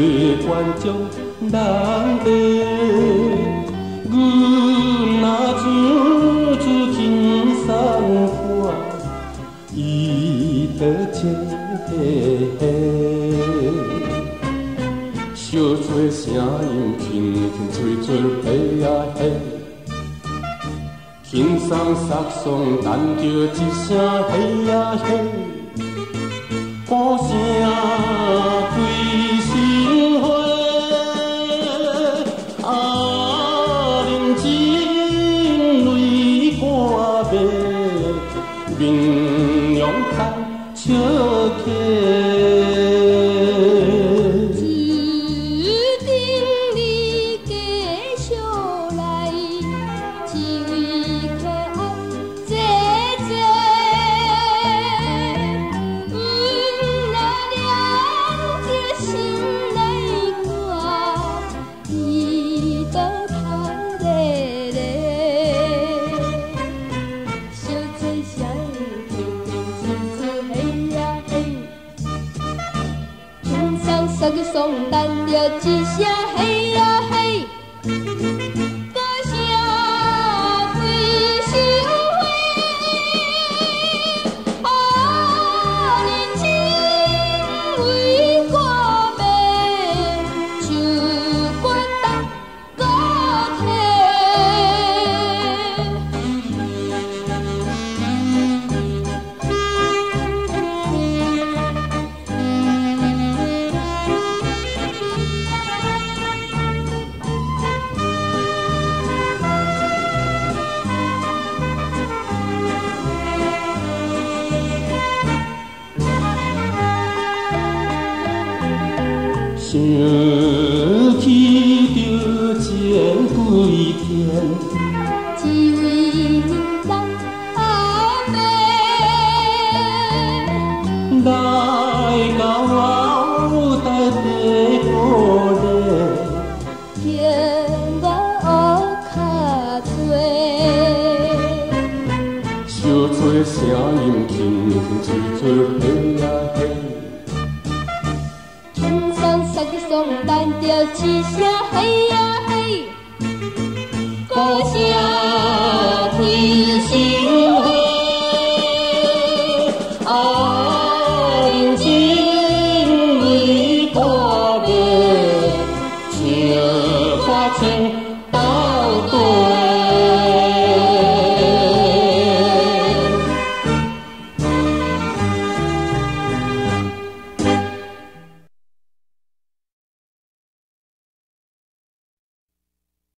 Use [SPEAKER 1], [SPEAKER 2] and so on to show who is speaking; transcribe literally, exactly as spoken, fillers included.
[SPEAKER 1] 关照人地，阮若唱出轻松歌，伊就切嘿嘿。小嘴声音轻轻吹出嘿呀嘿，轻松杀松等着一声嘿呀嘿，歌声开心花，啊人情泪肝白，面容太笑客。送去送咱着一声嘿呀嘿，歌声开心花，啊人情为歌迷，唱歌当歌体。想起着前几天，一位人人阿妹来到我台地鼓励，劝我学较多，小嘴声音轻轻吹出嘿呀嘿。送去送咱着一声嘿呀嘿，歌声。